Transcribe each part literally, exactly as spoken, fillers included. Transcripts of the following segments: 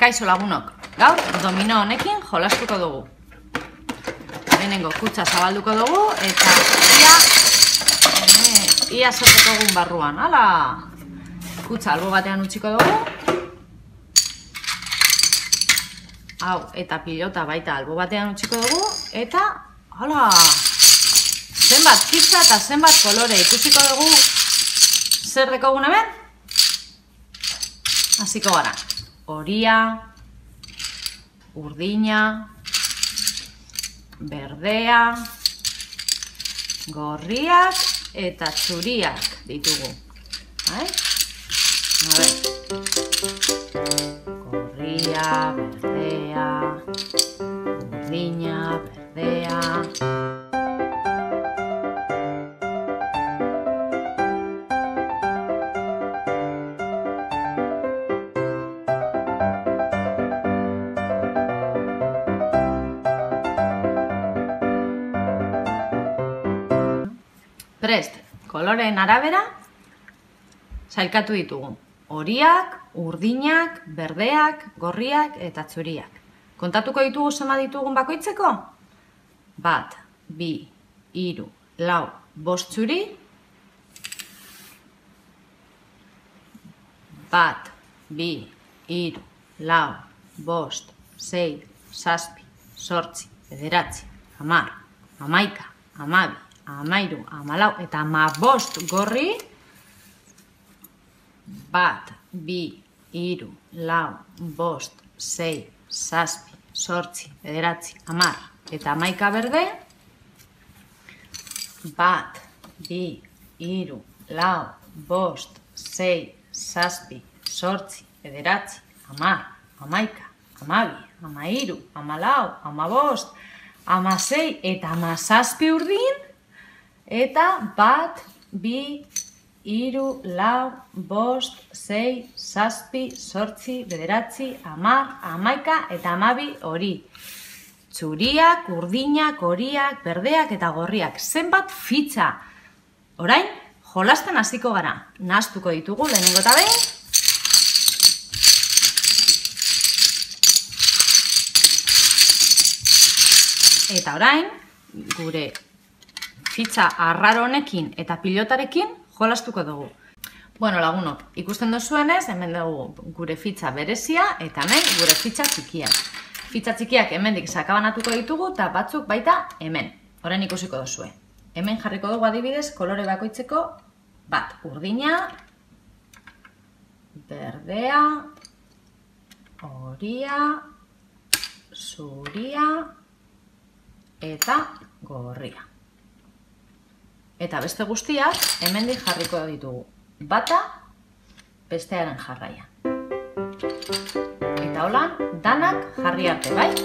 Kaixo lagunok, gaur domino honekin jolastuko dugu. Lehenengo kutxa zabalduko dugu eta ia ia zertuko egun barruan. Hala, kutxa albo batean utziko dugu. Hau, eta pilota baita albo batean utziko dugu. Eta, hala, zenbat fitxa eta zenbat kolore ikusiko dugu. Zer dekogun hemen? Hasiko gara. Horia, urdina, berdea, gorriak eta txuriak ditugu. Bai? A ber. Gorria, berdea, urdina, berdea. Prest, koloreen arabera sailkatu ditugu. Horiak, urdinak, berdeak, gorriak eta txuriak. Kontatuko ditugu zenbat ditugun bakoitzeko? Bat, bi, hiru, lau, bost txuri. Bat, bi, hiru, lau, bost, sei, zazpi, zortzi, bederatzi, hamar, hamaika, hamabi, hamairu, hamalau eta hamabost gorri. Bat, bi, hiru, lau, bost, sei, zazpi, zortzi, bederatzi, hamar eta hamaika berde. Bat, bi, hiru, lau, bost, sei, zazpi, zortzi, bederatzi, hamar, hamaika, hamabi, hamairu, hamalau, hamabost, hamasei eta hamazazpi urdin. Eta bat, bi, hiru, lau, bost, sei, zazpi, zortzi, bederatzi, hamar, hamaika eta hamabi hori. Txuriak, urdinak, horiak, berdeak eta gorriak. Zenbat fitxa. Orain, jolasten hasiko gara. Nahastuko ditugu lehenengo eta behin. Eta orain, gure fitxa arraro honekin eta pilotarekin jolastuko dugu. Bueno, lagunok, ikusten duzuenez, hemen dugu gure fitxa berezia eta hemen gure fitxa txikiak. Fitxa txikiak hemendik sakabanatuko ditugu eta batzuk baita hemen. Orain ikusiko duzue. Hemen jarriko dugu adibidez kolore bakoitzeko bat urdina, berdea, horia, zuria eta gorria. Eta beste guztiak hemendik jarriko ditugu. Bata bestearen jarraian. Eta holan, danak jarri arte, bai?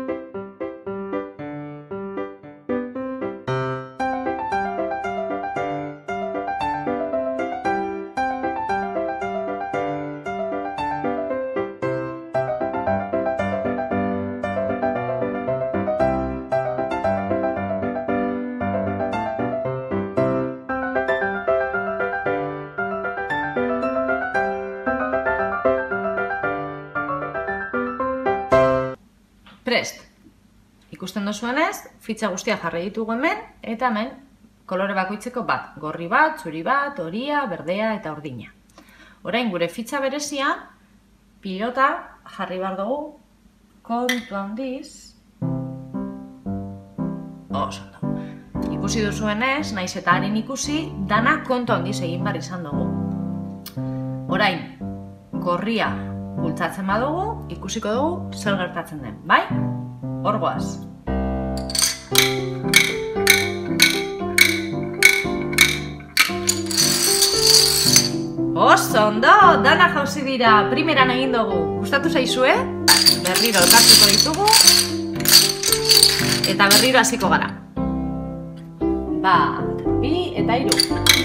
Prest, ikusten duzuenez, fitxa guztia jarri ditugu hemen, eta hemen kolore bakoitzeko bat, gorri bat, zuri bat, horia, berdea eta urdina. Orain gure fitxa berezian, pilota jarri behar dugu, kontu handiz, oso ondo. Ikusi duzuenez, naiz eta harin ikusi, dana kontu handiz egin behar izan dugu. Orain, gorria bultzatzen badugu, ikusiko dugu zer gertatzen den, bai? Hor goaz. Oso ondo, dana jauzi dira, primeran egin dugu. Gustatu zaizue? Berriro elkartuko ditugu. Eta berriro hasiko gara. Bat, bi eta hiru.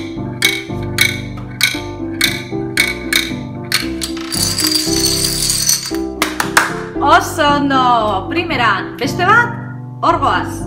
Oso ondo, primeran, beste bat, hor goaz.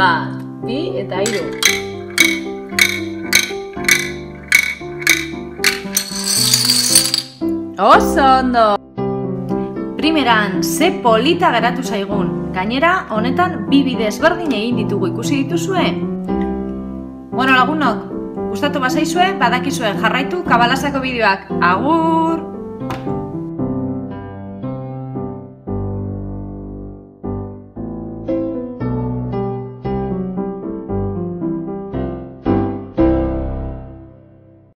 Bat, bi eta hiru. Oso ondo! Primeran, ze polita geratu zaigun. Gainera, honetan bi bide ezberdin egin ditugu, ikusi dituzue? Bueno, lagunok, gustatu bazaizue, badakizue jarraitu Kabalasako bideoak. Agur!